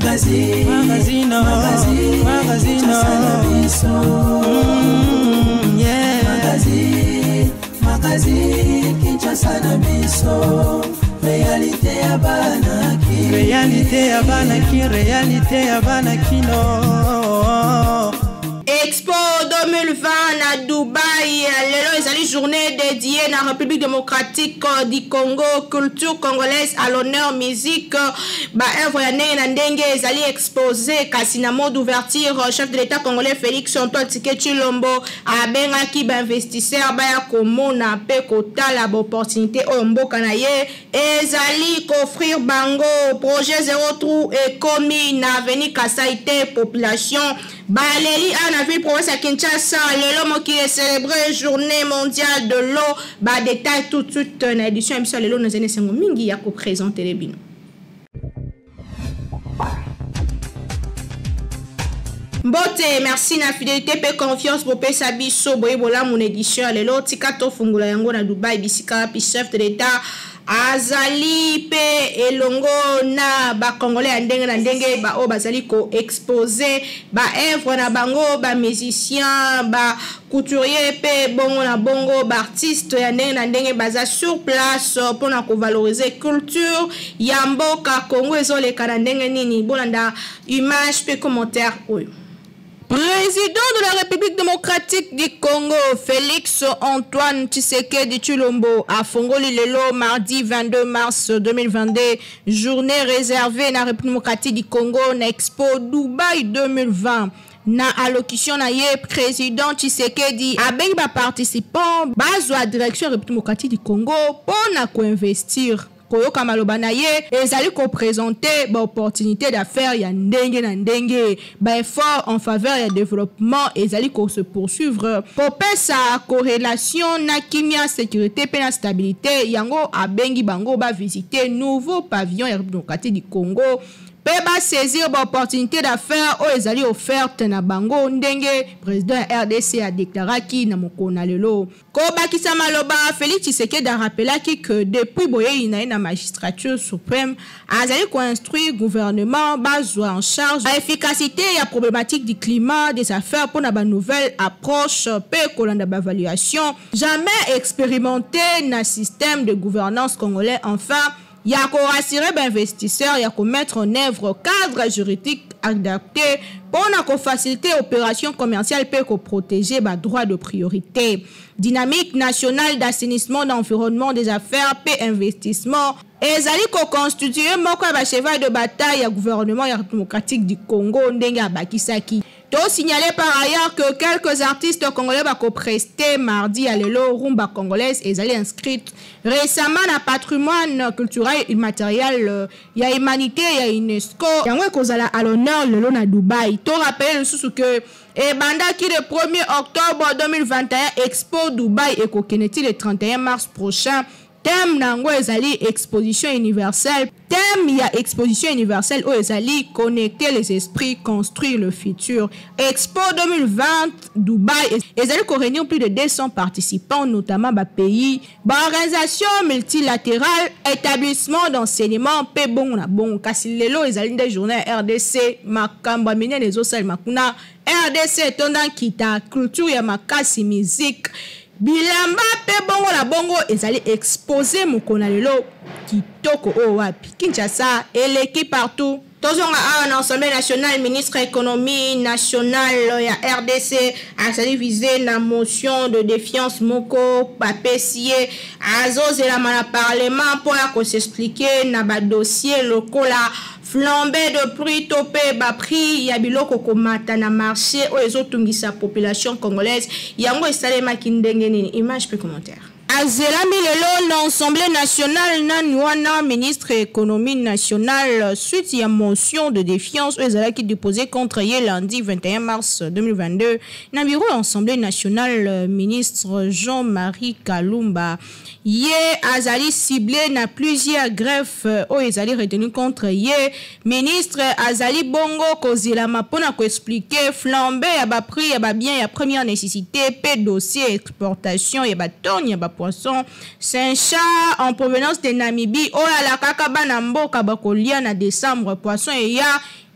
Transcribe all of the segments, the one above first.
Réalité ya bana kino. Expo 2020 à Dubaï, les journée dédiée à la République démocratique du Congo, culture congolaise à l'honneur, musique, œuvre na ndenge ezali exposé kasi na mode d'ouverture chef de l'État congolais Félix Antoine Tshisekedi abengaki ba investisseur ya komona pe kotala ba opportunité oyo mboka na ye ezali offrir bango projet zéro trou et commis na avenue Kasaïté population Baleli à la ville province à Kinshasa, le lomo qui est célébré journée mondiale de l'eau, détail tout de suite dans l'édition émission le lot nous est mingi ya ko présenter les bino. Mbote, merci na fidélité pe confiance pour pesa biso boye bola mon édition le lot tikato fungula yango na Dubaï bisika pi chef de l'État azali pe elongo na ba congolais ndenge na ndenge ba o bazali ko exposer ba œuvre na bango ba musicien ba couturier pe bongo na bongo ba artiste ya ndenge na ndenge baza sur place pour na ko valoriser culture ya mboka Congo ezoleka na ndenge nini bolanda image pe commentaire oyo. Président de la République démocratique du Congo, Félix Antoine Tshisekedi Tshilombo, a fongoli lelo mardi 22 mars 2022, journée réservée à la République démocratique du Congo, na Expo Dubaï 2020. Na allocution na ye président Tshisekedi avec ba participants bazwa direction République démocratique du Congo pour na co-investir. Koyoka maloba na ye ezali ko présenter ba opportunité d'affaires ya ndenge na ndenge ba effort en faveur ya développement ezali ko se poursuivre pour pesa corrélation na kimia sécurité pe na stabilité yango abengi bango ba visiter nouveau pavillon ya République démocratique du Congo pe ba saisir ba opportunité d'affaires o ezali offerte na bango ndenge président RDC a déclaré na mokona lelo ko bakisa maloba Félix Tshisekedi a rappelé que depuis boye na magistrature suprême azali ko instruire gouvernement bazwa en charge la efficacité et problématique du climat des affaires pour na ba nouvelle approche pe kolanda ba évaluation jamais expérimenté na système de gouvernance congolais enfin il y a qu'à rassurer les investisseurs, il y a qu'à mettre en œuvre cadre juridique adapté pour faciliter l'opération commerciale et pour protéger les droits de priorité. Dynamique nationale d'assainissement d'environnement des affaires et investissement. Et ça dit constituer un cheval de bataille au gouvernement démocratique du Congo, Ndenga Bakisaki. Donc, signalé par ailleurs que quelques artistes congolais vont prester mardi à l'élo rumba congolaise et allaient inscrites récemment dans le patrimoine culturel et immatériel. Il y a humanité, il y a UNESCO. Il y a à l'honneur le long à Dubaï. Tu rappelles le sous que banda qui le 1er octobre 2021 Expo Dubaï et Kokeneti le 31 mars prochain. Thème nango ezali exposition universelle. Thème il y a exposition universelle où ezali connecter les esprits, construire le futur. Expo 2020 Dubaï ezali ko réunir plus de 200 participants notamment ba pays, ba organisation multilatérale, établissement d'enseignement pe bon na bon kasi lelo ezali des journées RDC makamba mine les osal makuna RDC tonda kita culture ya makasi musique bilamba pe bongo la bongo ezali exposé mokona lelo kitoko o wapi Kinshasa et l'équipe partout. Toujours à l'Assemblée nationale, ministre économie nationale ya RDC a sali visé la motion de défiance moko papesier azose la mana parlement pour la s'expliquer na ba dossier lokola flambée de prix topé ba prix ya biloko komata na marché o ezotungisa population congolaise yango esalema kindenge nini image pe commentaire. Azelami lelo l'Assemblée nationale nanwana ministre économie nationale suite à motion de défiance qui déposé contre hier lundi 21 mars 2022 na bureau Assemblée nationale ministre Jean-Marie Kalumba Yé azali ciblé na plusieurs greffes o ezali retenu contre yé ministre azali bongo kozila mapona ko expliquer flambé ya ba prix ya ba bien ya première nécessité pe dossier exportation ya ba tonne ya ba poisson Saint-Chat en provenance de Namibie o la kaka bana mboka bakolia na décembre poisson ya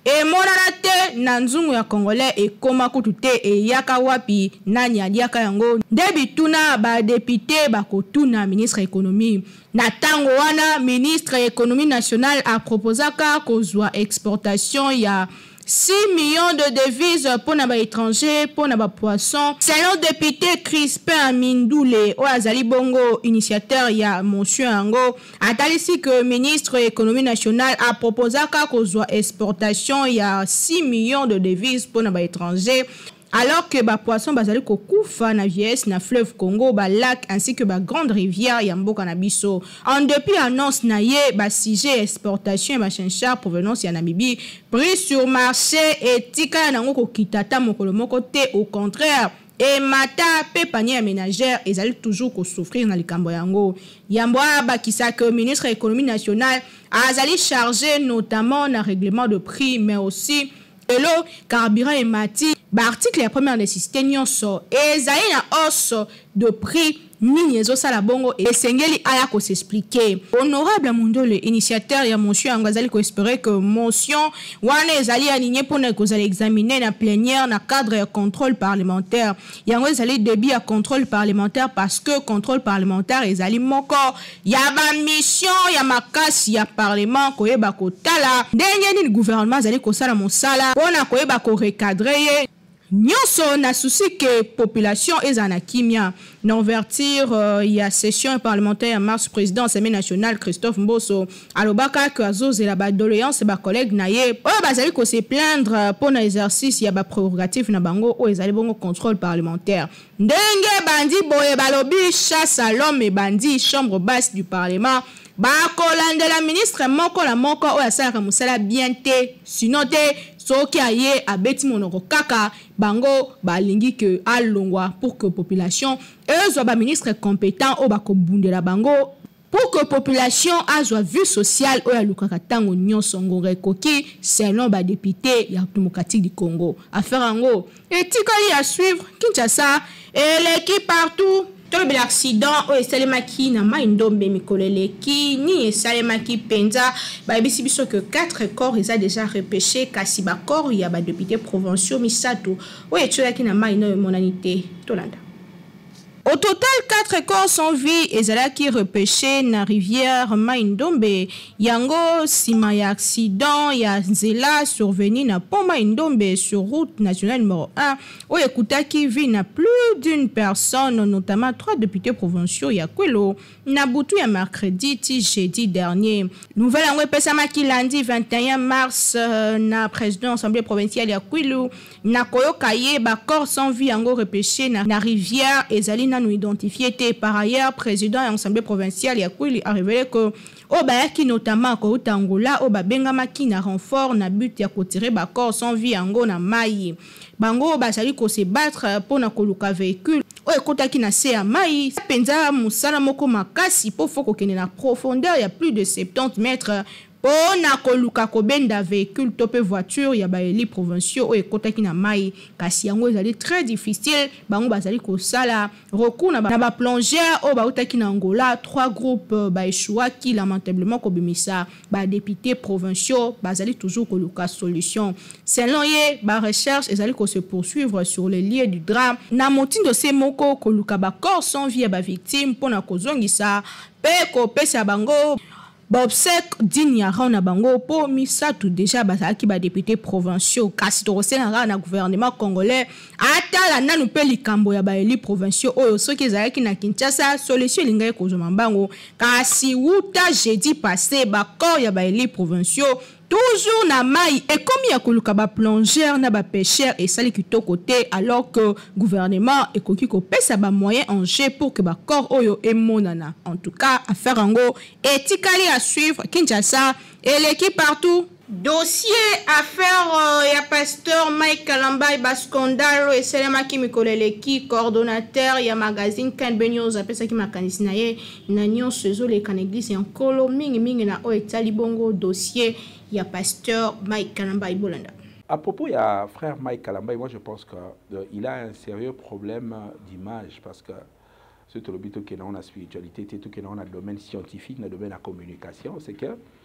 emonana te na nzungu ya congolais ekoma kutu te eyaka wapi nani aliaka yango nde bituna badepute bakotuna ministre économie na tango wana ministre économie nationale aproposaka kozwa exportation ya 6 millions de devises pour les étrangers, pour les poissons. Selon député Crispin Amindoule, Oazali Bongo, initiateur ya monsieur Ango, a ici que le ministre de l'économie nationale a proposé qu'on soit exportation il y a 6 millions de devises pour les étrangers. Alors que les poissons bazali ko kufa na vieillesse na fleuve Congo, ba lac ainsi que ba grande rivière Yambo Kanabiso. En depuis annonce na ye ba sujet exportation et ba chincha provenance ya Namibie pris sur marché et tika nango ko kitata mokolo moko te, au contraire et mata pe panier ménagère ils allaient toujours ko souffrir na likambo yango. Yambo ba kisa que ministre de l'économie nationale azali chargé notamment na règlement de prix mais aussi le carburant et mati. L'article la première nécessité nyonso ezali na hausse de prix nini ezosala bongo esengeli aya ko s'expliquer. Honorable Mundole, initiateur ya motion angazali ko espérer que motion wana ezali aligné pour na kozali examiner na plénière na cadre de contrôle parlementaire. Yango ezali début à contrôle parlementaire parce que contrôle parlementaire ezali moko ya ba mission ya makasi ya parlement ko yeba ko tala ndenge ni gouvernement ezali ko sala mosala pona ko yeba ko recadrer nyonso na souci que population ezana kimia n'envertir ya session parlementaire à mars président Assemblée nationale Christophe Mboso alobaka que azoze la ba doléance ba collègue naye bazali ko se plaindre pour l'exercice ya ba prérogative na bango o ezali bongo contrôle parlementaire ndenge bandi boye balobi chasse à l'homme et bandi chambre basse du parlement bakolandela ministre moko la moko o asalaka mosala bien te sinon te soki aye abeti monoko kaka bango balingi que alongwa pour que population ezwa ba ministre compétent o bakobundela bango pour que population azwa vue sociale o ya lukaka tango nyonso ngora ekoki selon ba député ya démocratique du Congo affaire ango etikali à suivre Kinshasa et l'équipe partout. Tout l'accident au esalemaki na Maindombe mikoleleki ni esalemaki penza ba bisi biso que 4 corps ils a déjà repêché kasi ba corps ya ba député provinciaux misato o etolaki na Maino monanité tolanda. Au total, 4 corps sont vus et qui repêchés dans la rivière Maindombe. Yango, sima ya accident, ya nzela survenu na pont Maindombe sur route nationale numéro 1. Où écouta qui vit na plus d'une personne, notamment 3 députés provinciaux, ya Kwelo, na boutou ya mercredi, jeudi dernier. Nouvelle en Pesamaki lundi 21 mars, na président assemblée provinciale ya Kwelo, na Koyo Kaye, ba corps sont vus yango repêchés na rivière et zalina nous identifié. Par ailleurs, président de l'Assemblée provinciale Yakwili a révélé que Obayaki notamment ko Angola Obabengamaki na renfort na but ya kotirer bakor sans vie ango na mai. Bango basali ko se battre pour na koluka véhicule. O ekotaki na se ya mai. Penza musala moko makasi po foko kene na profondeur ya plus de 70 mètres. On a koluka kobenda véhicule topé voiture ya baeli provinciaux o ekotaki na mai kasi yango ezali très difficile bango bazali ko sala recours na ba plongeur o bautaki na Angola 3 groupes ba échouaki lamentablement ko bimisa ba députés provinciaux bazali toujours koluka solution selon ye ba recherche ezali ko se poursuivre sur les lieux du drame na motindo se moko koluka ba corps sans vie ba victime pona kozongisa pe ko pesa bango Bobsek Dinyara na bango po misatu déjà bazaki ba député provinciaux kasi tokosena na gouvernement congolais atala nanu pe likambo ya ba eli provinciaux oyo soki ezalaki na Kinshasa solution lingai kozoma mbango kasi wuta jeudi passé ba corps ya ba eli provinciaux toujours na mai et comme ya koluka ba plongeur na ba pêcheur et sali kitoko côté alors que gouvernement et koki ko pesa ba moyen en jeu pour que ba corps oyo emonana en tout cas affaire ango etikali à suivre Kinshasa et l'équipe partout. Dossier affaire ya pasteur Mike Kalamba Baskondalo et Selema Kimikoleleki coordonnateur ya magazine Kan Benyoz apesa ki makanisi na ye na nyon sezo le kan église en kolo mingi na o etali bongo dossier ya pasteur Mike Kalamba Bolanda. À propos il y a frère Mike Kalamba, moi je pense que il a un sérieux problème d'image parce que ce que l'obito qui est dans la spiritualité, tout qui est dans le domaine scientifique, dans le domaine de la communication, c'est que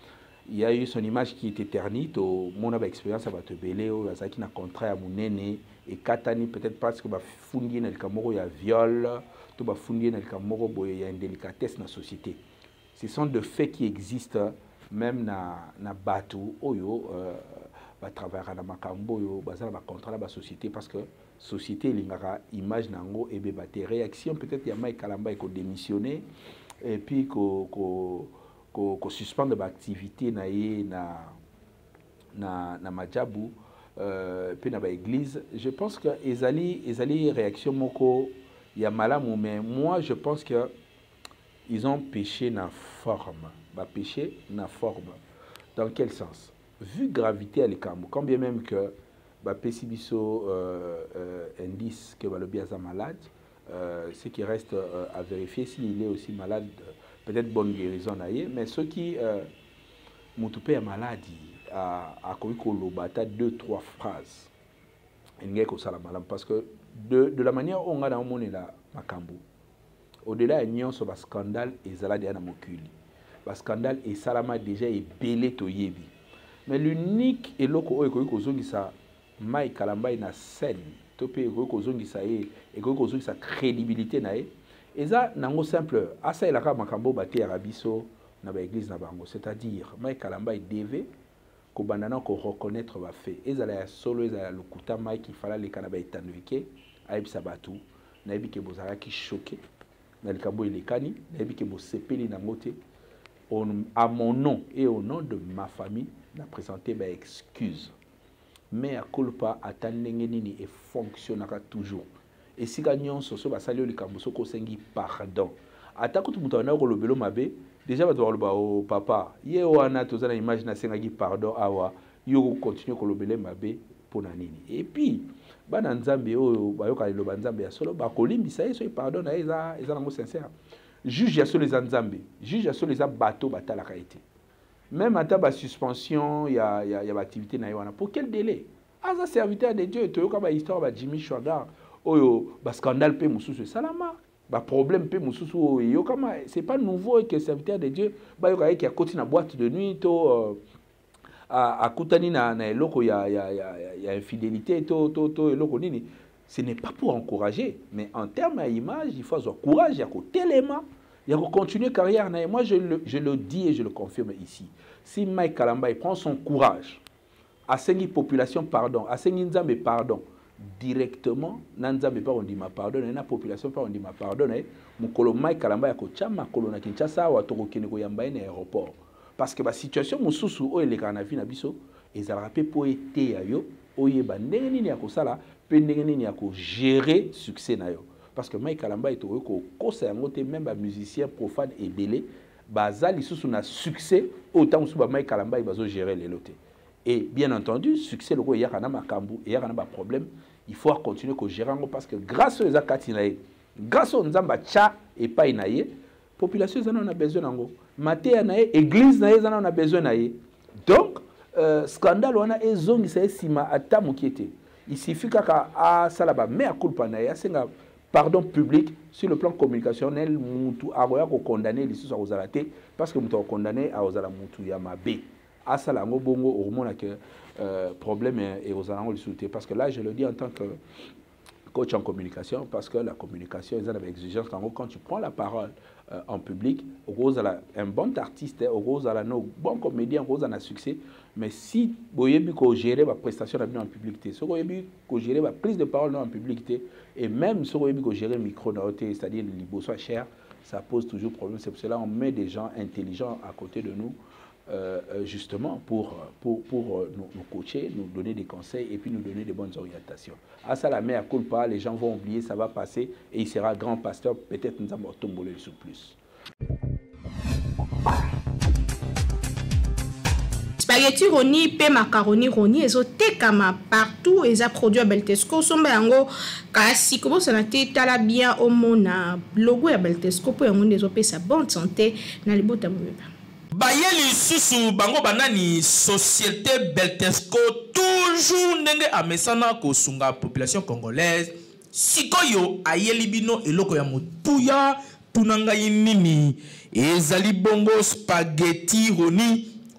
il y a eu son image qui était ternie. Mon expérience va te belé, qui n'a contrat à mon aîné, et Katani peut-être parce que il y a viol, il y a une délicatesse dans la société. Ce sont des faits qui existent même dans Batou, Oyo, à travers la Makambo, dans la contrat de la société, parce que la société, il y a une image et des réactions, peut-être il y a Mike Kalamba qui a démissionné, et puis qu'on suspende l'activité na Madjabou, puis dans l'église. Je pense que les réactions moko il y a malamou, mais moi je pense que ils ont péché dans la forme. Péché dans la forme. Dans quel sens? Vu gravité à l'écambo, quand bien même que Pessibiso indice que le biasa malade, ce qui reste à vérifier s'il est aussi malade, peut-être bonne guérison naïe, mais ceux qui m'ont maladie à bata 2-3 phrases. Parce que de la manière où on a dans le monde là, Makambo, au-delà de sur le scandale et Zaladi à Mokuli. Le scandale et Salama déjà est belé to yebi. Mais l'unique et loko kozongi sa Mike Kalamba na scène, topé kozongi sa et kozongi sa crédibilité nae. Et ça nango simple, asa ilaka Makambo bati arabiso na ba église na bango, c'est-à-dire Mike Kalamba devait ko bandana ko reconnaître ba fait. Et ça la solo ça le kuta Mike il fallait les kanaba etanwike aib sabatu na ebi ke bozara ki choqué. Na likabo ilekani na ebi ke bo sepeli na ngote. À mon nom et au nom de ma famille, n'a présenté mes excuses. Mais à culpa attendengenini et fonctionnera toujours. Et si gagnons sur ce basalio le kambuso ko sengi pardon. Atako tout mutana ko lobelo mabe, déjà va le ba au papa. Ye wana tozana image na sengi pardon awa, yo continue ko lobele mabe pour nanini. Et puis bana nzambe o bayoka le banzambe ya solo ba kolimbisa yeso pardon na eza nango sincère. Juge ya sur les Nzambe, juge ya sur les bateaux batala kaité. Même à ta suspension, il y a activité na yoana. Pour quel délai? As un serviteur de Dieu, tu as une histoire de Jimmy Chouagar, oh scandale pe mususu salama, problème pe mususu yo kama c'est pas nouveau que serviteur de Dieu, yo ka qui a côté na boîte de nuit to à kutani na eloko ya infidélité to eloko nini. Ce n'est pas pour encourager, mais en termes d'image, il faut avoir courage, il y a côté élément, il y a continuer carrière. Et moi, je le dis et je le confirme ici. Si Mike Kalamba prend son courage, à cette population, pardon, à cette Nzambe, pardon, directement, Nzambe pas on dit ma pardon, la population pas on dit ma pardon, mon colo Mike Kalamba ya kocha ma colo na Kinshasa ou à Torokene ko yamba na aéroport. Parce que la situation mususu o ele kana vi na biso, ezala rapé po été ya yo, oyeba ndenge nini ya kosala. Il a gérer succès nayo parce que Mike Kalamba est au conseil même un musicien profane et belé bazali sous son succès autant où Mike Kalamba il va gérer les lotés et bien entendu succès le il y a un makambu il y a un problème il faut continuer à gérer parce que grâce aux akatinae grâce aux nzamba cha et pas inaye population en a besoin nango maté nae église nae en a besoin nae donc scandale on a ezongi ça sima atamu qui était. Il suffit qu'à Salaba, mais à culpa na c'est un pardon public sur le plan communicationnel, mutu aroya ko condamner les sous aux alaté parce que mutu condamné à aux alamutu yamabe. À Salango bongo au moment que problème et aux alango le parce que là je le dis en tant que coach en communication parce que la communication ils ont avec exigence quand tu prends la parole en public, Rose a un bon artiste, Rose a un bon comédien, Rose a un succès, mais si vous avez gérer la prestation en public, si vous avez gérer la prise de parole en public, et même si vous avez gérer le micro, c'est-à-dire le libo cher, ça pose toujours problème. C'est pour cela qu'on met des gens intelligents à côté de nous, justement pour nous coacher, nous donner des conseils et puis nous donner des bonnes orientations. À ça, la mère à culpa, les gens vont oublier, ça va passer et il sera grand pasteur. Peut-être nous avons tombé le sous plus. Spaghetti roni pe macaroni roni ezotekama partout eza produit à Beltesco somba yango kasi kobo sanate tala bien omona logo ya Beltesco po yango ezopesa bonne santé na libota mweba. Bayeli susu bango banani société Beltesco toujours ndenge amesana ko sunga population congolaise sikoyo ayeli bino eloko ya motuya tunanga nini ezali bongo spaghetti roni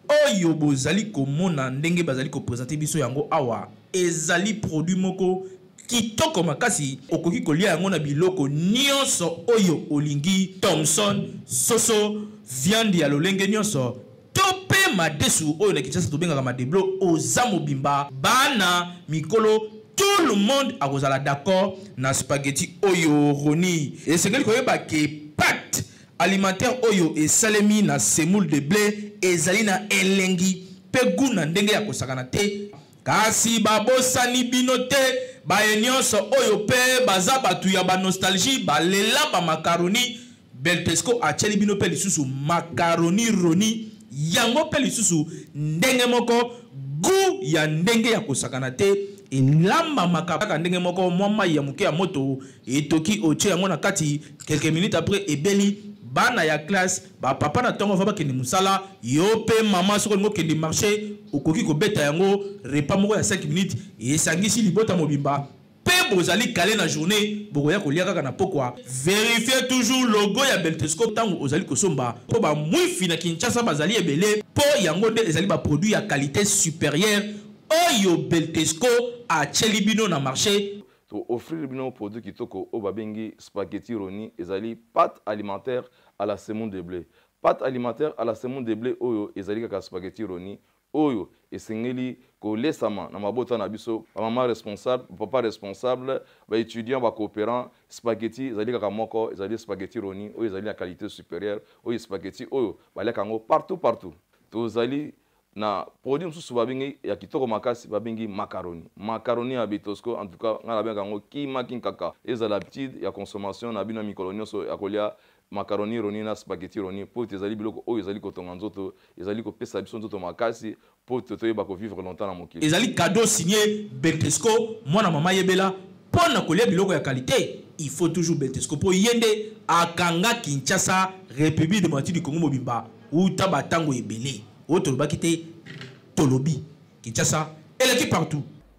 oyo bozali komona ndenge bazali ko présenter biso yango awa ezali produit moko kitoko makasi okoki kolia yango na biloko nyonso oyo olingi Thomson soso viande ya lolenge nyonso tope madesu oyo na Kinshasa tobengaka madeblo oza mobimba bana mikolo tout le monde akozala d'accord na spaghetti oyo roni esengeli koyeba ke pâte alimentaire oyo esalemi na semoule de blé ezali na elengi pe guna ndenge ya kosakana te kasi babosani bino te baye nyonso oyo pe baza batu ya ba nostalgie balela ba macaroni Beltesco acheli bino pe lisusu macaroni roni yango pe lisusu ndenge moko gu ya ndenge ya kosakana te elamba makaka ndenge moko mwa ya muke ya moto etoki oche yango na kati quelques minutes après ebeli bana ya classe ba papa na tongo va bakende musala yo pe mama soko ngo kende marché okoki ko beta yango repas moko ya 5 minutes esangisi libota mobimba pe bozali calé na journée bokoya kolia kaka na pokwa vérifiez toujours logo ya Beltesco tango ozali kosomba po ba mwifi na Kinshasa bazali ebele po yango de ezali ba produit ya qualité supérieure oyo Beltesco a chelibino na marché to offrir bino produit kitoko o babengi spaghetti roni ezali pâte alimentaire à la semoule de blé. Pâte alimentaire à la semoule de blé oyo ezali kaka spaghetti roni oyo esengeli ko lesama na mabota na biso ba maman responsable papa responsable ba étudiant ba coopérant spaghetti ezali kaka moko ezali spaghetti roni oyo ezali la qualité supérieure oyo spaghetti oyo baleka ngo partout to ezali na produit mususu babengi ya kitoko makasi babengi macaroni ya Beltesco en tout cas ngala benga ngo kima kinkaka ezala petite ya consommation na bino mikolo nyonso ya kolia macaroni roni na spaghetti roni po ezali biloko oyo ezali kotonga nzoto ezali kopesa biso nzoto makasi po toyeba ko vivre longtemps na mokili ezali cadeau signé Beltesco mwana mama yebela pona kolia biloko ya qualité il faut toujours Beltesco po yende akanga Kinshasa République démocratique du Congo mobimba uta batango ebele autre bakité tolobi Kinshasa et l'équipe partout.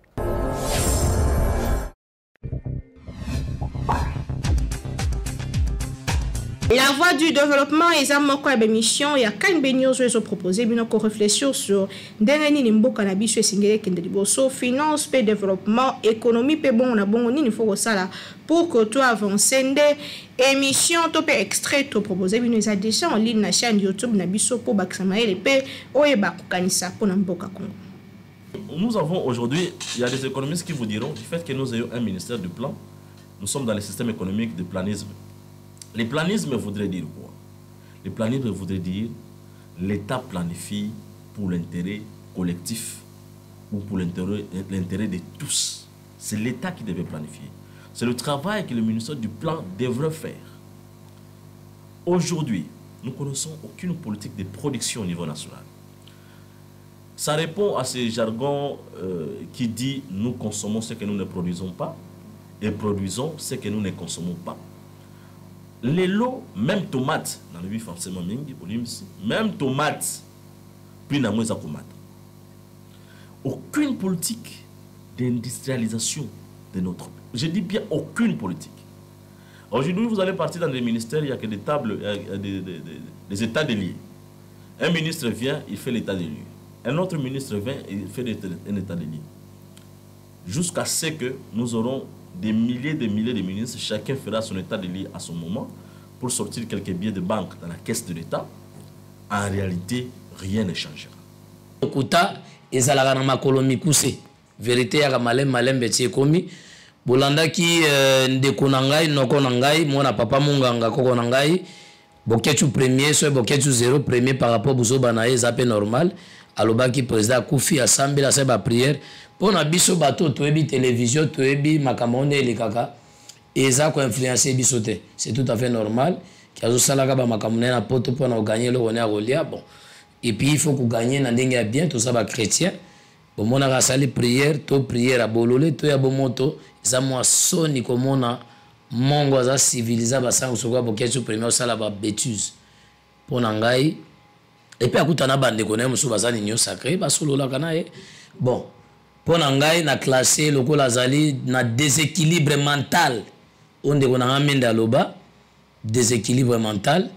La voie du développement et ça moko ya émission ya kan benyozo ezo proposer bino ko réfléchir sur ndenge nini mboka na biso esingele kende liboso finance pe développement économie pe bon na bongo nini faut sala pour que tu avancer nde émission to pe extrait to proposer bino eza déjà en ligne na chaîne YouTube na biso po bakisamaele pe oyeba kokanisa po na mboka Congo. Nous avons aujourd'hui, il y a des économistes qui vous diront du fait que nous ayons un ministère du plan, nous sommes dans le système économique de planisme. Le planisme voudrait dire quoi? Le planisme voudrait dire l'État planifie pour l'intérêt collectif ou pour l'intérêt de tous. C'est l'État qui devait planifier. C'est le travail que le ministère du plan devrait faire. Aujourd'hui, nous ne connaissons aucune politique de production au niveau national. Ça répond à ce jargon qui dit nous consommons ce que nous ne produisons pas et produisons ce que nous ne consommons pas. Les lots, même tomates, dans le forcément même tomates, puis dans le aucune politique d'industrialisation de notre pays. Je dis bien aucune politique. Aujourd'hui, vous allez partir dans des ministères, il n'y a que des tables, des états des lieux. Un ministre vient, il fait l'état des lieux. Un autre ministre vient, il fait un état des lieux. Jusqu'à ce que nous aurons des milliers de ministres, chacun fera son état de lieux à son moment pour sortir quelques billets de banque dans la caisse de l'État. En réalité, rien ne changera. Okuta ezalaka na makolo mikuse vérité ya malem betie komi bolanda ki ndeko na ngai noko na ngai mwana papa munganga koko na ngai boketu premier so boketu 0 premier par rapport buzoba na eza pe normal alobaki président Koufi assemblée sa ba prière pona biso bato toyebi télévision toyebi makambo ne lekaka eza ko influencer biso te c'est tout à fait normal kazo salaka ba makambo na poto pona gagner le honneur au lia bon et puis il faut que gagner na ndenge bien tout ça ba chrétien bon mona ka sali prière to prière à bolole to ya bomoto za moi soni komona mongo za civiliser ba sango soko boketu premier sala ba bêtise pona ngai et puis akutana bande kona musu bazani nyo sacré ba solo la kana bon pona ngai na classé lokola zali na déséquilibre mental onde kona ngamenda loba déséquilibre mental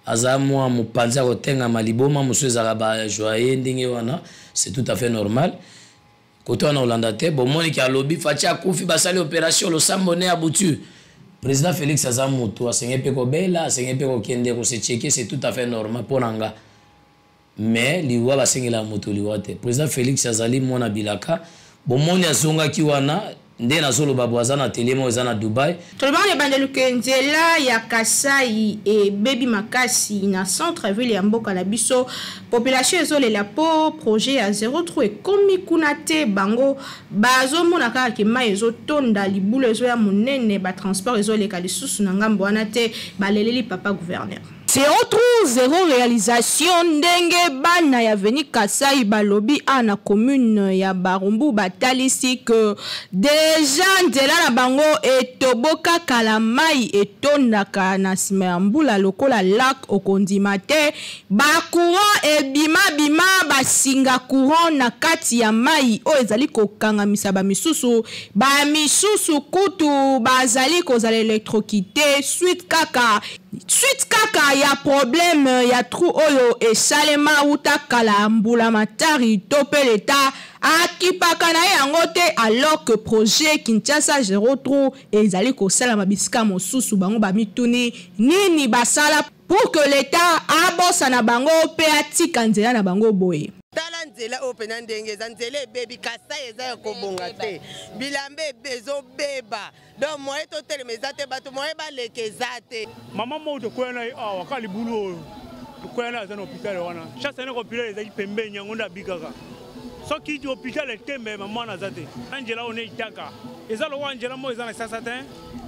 aza mwa mopanzi akotenga maliboma mosusu ezalaka bajoye ndenge wana c'est tout à fait normal kote wana olanda te bomoni ki alobi faci akufi basali opération losambo ne abutu président Félix aza moto asenge mpe kobela asenge mpe kokende kosecheke c'est tout à fait normal mpo na nga mais liwa basengela moto liwa te président Félix azali mwana bilaka bomoni azongaki wana nde nazoloba bo aza na tele mo eza na Dubai tolobanga bandeluke nzela ya Kasai e bebi makasi na centre ville ya mboka na biso population ezolela po projet ya 03 ekomi kuna te bango bazomona kaka ke mai ezotonda libulu ezoya monene batransport ezoleka lisusu na ngambo wana te baleleli papa gouverneur. Zéro réalisation ndenge bana ya veni Kasai balobi ana commune ya Barumbu batalisi que déjà nzela na bango etoboka kala mai etondaka na sima ya mbula lokola lac okondima te ba courant ebima basinga courant na kati ya mai o ezali kokangamisa ba misusu kutu bazali kozala électrocuté suite kaka ya problème ya trou oyo esalema uta kala mbula matari tope leta akipaka na yango te alors que projet Kinshasa 03 ezali kosala mabisika mosusu bango bamituni nini basala pour que l'État abosa na bango pe atika nzela na bango boye. Tala nzela opena ndenge za nzela bebi Kasai eza kobonga te bilambe bezo beba donc moi to telemeza te bato moi balekeza te mama mo de kwena awa kali bulu oyo kwena za na hôpital wana chaque année hôpital ezaki pembe nyango nda bikaka soki di hôpital tembe mama na za te angela one itaka eza lo angela mo eza na sasa te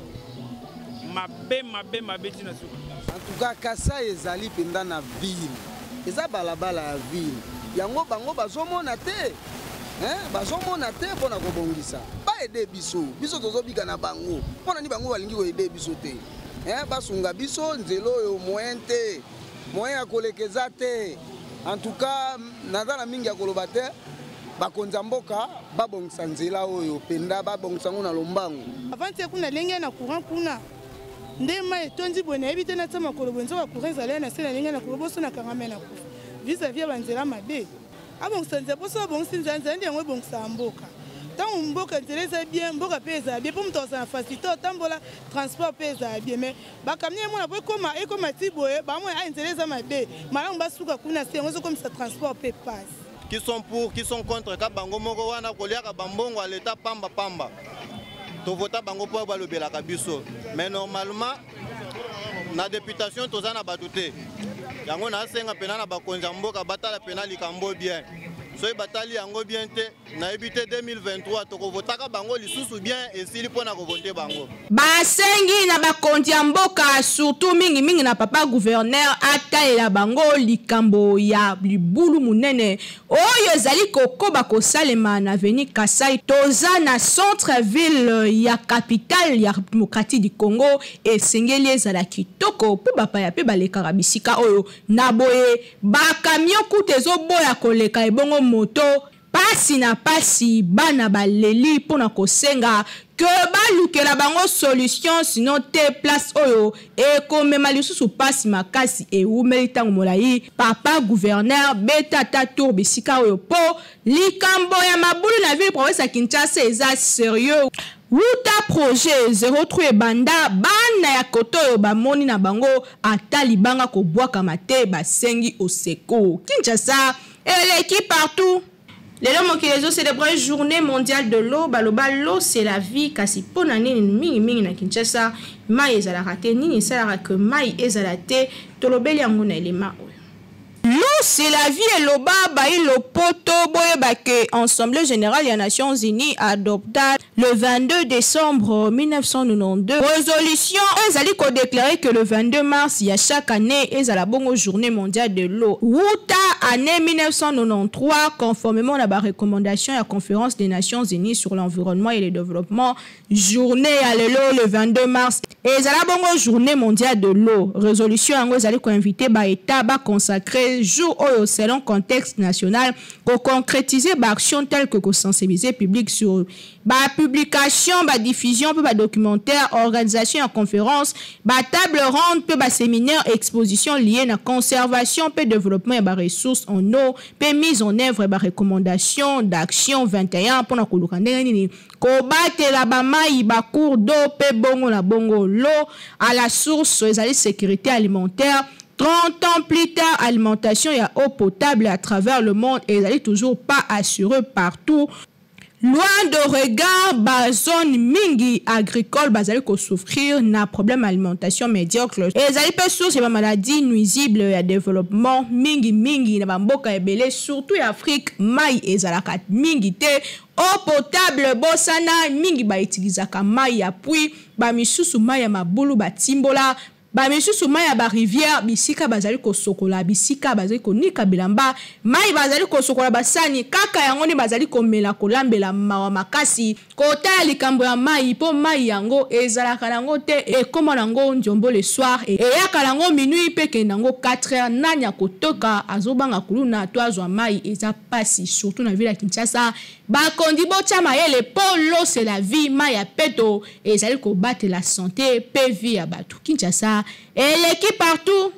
mabe tina suka en tout cas Kasai ezali penda na ville eza balabala ya ville yango bango bazomona te bazomona te mpona kobongisa baede biso tozobika na bango mpona ni bango balingi koede biso te basunga biso nzela oyo moyen te moyen ya kolekeza te en tout cas naza na mingi ya koloba te bakonza mboka babongisa nzela oyo penda babongisa ngo na lombango avant te kuna lenge na courant kuna ndema etondi bone ebite na tsama kolobo nzo ba courant zala na sela lenge na kolobo so na kangame na kufa vis-à-vis banzela mabe abongisa nzela poso abongisa nzela ndi yango ebongisa mboka tango mboka nzela eza bien mboka pe eza bien po muto na facilité otambola transport pe eza bien mais bakamia mona po ekoma tiboye bamwe a nzela eza mabe malamu basuka kuna se yango ezokomisa transport pe passe qui sont pour qui sont contre ka bango moko wana koliaka bambongo à l'état pamba to vota bango po balobelaka biso mais normalement na députation tozana batute yango na senga pena na bakonza mboka batala pena likambo bien soy batali yango bien te na ebité 2023 toko votaka bango lisusu bien esili pona ko voter bango basengi na bakonzi ya mboka surtout mingi na papa gouverneur atalela bango likambo ya libulu munene oyo ezali kokoba kosalema na veni Kasai toza na centre ville ya capitale ya démocratique du Congo esengeli ezala kitoko po bapaya pe balekaka bisika oyo na boye bakamion kutu ezoboya koleka ebongo moto pasi na pasi bana baleli pona kosenga que balukela bango solution sinon te place oyo ekomema lisusu pasi makasi eumeli ntango molai papa gouverneur betata tour bisika oyo po likambo ya mabulu na ville province ya Kinshasa eza sérieux wuta projet 03 banda bana ya koto oyo bamoni na bango ata libanga kobwaka mate basengi oseko Kinshasa eleki partout. Les hommes qui ont célébré journée mondiale de l'eau, baloba l'eau c'est la vie, kasi pona nini mingi na Kinshasa, mai ezala raté nini sala que mai ezala te, tolobeli yango na elema. L'eau c'est la vie et l'oba baï le poto boye que Assemblée générale des Nations Unies adopta le 22 décembre 1992 résolution ezali ko déclarer que le 22 mars il y a chaque année ezala bongo journée mondiale de l'eau. Wuta année 1993 conformément à la recommandation de la conférence des Nations Unies sur l'environnement et le développement journée à l'eau le 22 mars ezala bongo journée mondiale de l'eau. Résolution yango ezali ko inviter ba état ba consacrer jour mesures selon contexte national pour concrétiser l'action telle que sensibiliser public sur publication, diffusion, documentaire, organisation en conférence, table ronde, séminaire, exposition liée à la conservation, développement et ressources en eau, mise en œuvre et recommandation d'action 21 pour la kobatela la bamai cours d'eau bongo na bongo l'eau à la source les sécurité alimentaire 30 ans plus tard alimentation et eau potable à travers le monde et ils toujours pas assurés partout. Loin de regard, zone mingi agricole, bazali ko souffrir na problème alimentation médiocre. Et zali pe source de maladies nuisibles à développement mingi na bamboka ebele surtout en Afrique mai ezalaka mingi te eau potable bosana mingi ba utilisaka mai ya puits ba misusu mai ya mabulu batimbola misusu mai ya rivière bisika bazali ko sokola bisika bazali ko nika bilamba mai bazali ko sokola basani kaka yango ni bazali ko mela ko lambela mawa makasi kota likambo ya mai po mai yango ezalaka nango te ekoma nango njombo le soir et yaka nango minuit pe ke nango 4h nanya kotoka azobanga kuluna to azwa mai eza pasi surtout na ville ya Kinshasa bakondi botia mayele polo c'est la vie mai ya peto ezali ko battre la santé pe vie ya batu Kinshasa et l'équipe partout.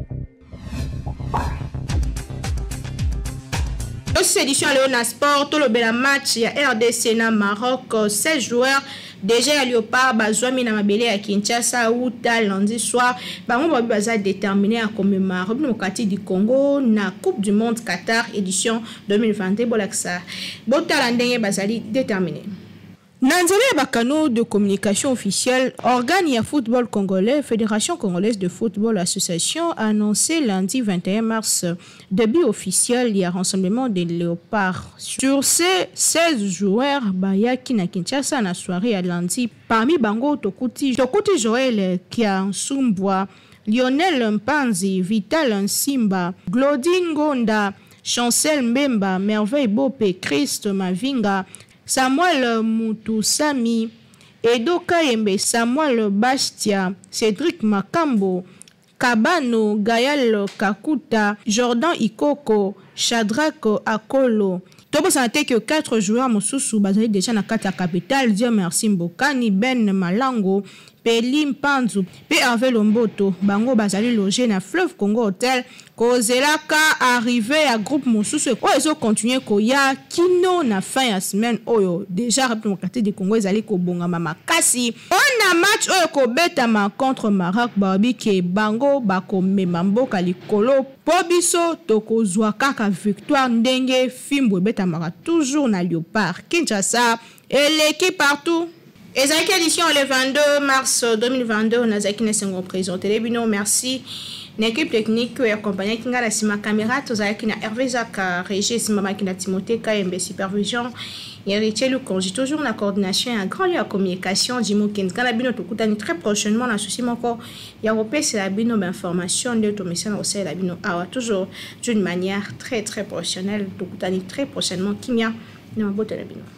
Dans cette édition Léona Sport, tout le bel match, il y a RDC na Maroc, 16 joueurs. Déjà, il y a pas Bazouami na Mabele à Kinshasa ou lundi soir. On va déterminer à commémorer le quartier du Congo na Coupe du Monde Qatar édition 2022. Bolaksa. Botalandenge Bazali déterminé. Nanzali Bakano de communication officielle, organe ya football congolais, Fédération congolaise de football association a annoncé lundi 21 mars début officiel il y a rassemblement des léopards. Sur ces 16 joueurs, Bayaki na Kinshasa na soirée à lundi, parmi Bango Tokuti Joël Kiansumbwa, Lionel Mpanzi, Vital Nsimba, Glodine Gonda, Chancel Mbemba, Merveille Bope, Christ Mavinga, Samuel Mutusami, Edo Kayembe, Samuel Bastia, Cédric Makambo, Kabano, Gayal Kakuta, Jordan Ikoko, Shadrach Akolo. Tobo santé que 4 joueurs Mosusu basés déjà na kata capitale, Dieu merci Mbokani, Ben Malango, Pelim Panzu, P. Hervé Lomboto, Bango Bazali logé na Fleuve Congo Hotel, Kozelaka arrivé à groupe Mosusu, ils ont continué Koya, Kino na fin de semaine, Oyo, déjà rappelé mon quartier de Congo, ils allaient Kobonga Mama Kasi. On a match Oyo Kobetama contre Maroc, Barbie, qui Bango, Bako Memambo, Kalikolo, Pobiso, Toko Zouakaka, victoire, Ndenge, Fimbo, Betamara, toujours na Léopard, Kinshasa, et l'équipe partout. Ezaki édition le 22 mars 2022, on a Zaki Nessengo présenté les binos, merci. L'équipe technique qui accompagne Kinga la Sima Caméra, Tozaki na Hervé Zaka, Régis Simama Kina Timothée, KMB Supervision, Héritier le Congi, toujours la coordination et un grand lieu de communication, Jimo Kinga la bino Tokutani très prochainement, la souci encore, Yaropé c'est la bino d'information, de Tomissan aussi la bino Awa, toujours d'une manière très professionnelle, Tokutani très prochainement, Kimia, non, botte la bino.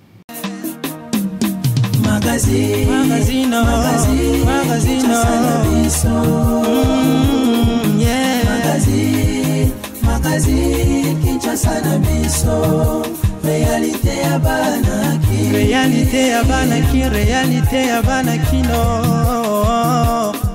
Magazino, magazine, Kinshasa na biso, réalité ya banaki, réalité ya banaki, réalité ya banaki no.